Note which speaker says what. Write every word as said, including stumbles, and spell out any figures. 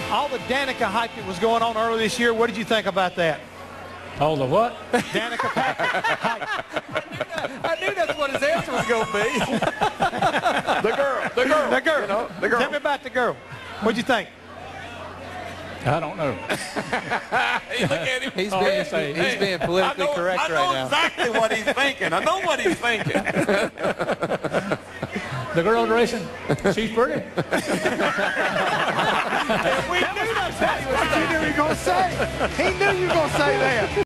Speaker 1: all the Danica hype that was going on earlier this year, what did you think about that?
Speaker 2: Oh, the what?
Speaker 1: Danica Patrick hype.
Speaker 3: I knew that's what his answer was going to be.
Speaker 4: The girl, the girl,
Speaker 1: The girl.
Speaker 4: You know, the girl.
Speaker 1: Tell me about the girl. What'd you think?
Speaker 2: I don't know.
Speaker 4: Hey, look at him.
Speaker 3: He's
Speaker 2: Oh,
Speaker 3: being,
Speaker 2: yes, I-
Speaker 3: he's being politically
Speaker 4: I know,
Speaker 3: correct
Speaker 4: I know
Speaker 3: right now.
Speaker 4: exactly what he's thinking. I know what he's thinking.
Speaker 2: The girl racing, she's pretty.
Speaker 1: We knew that's what you knew you were going to say. He knew you were going to say that.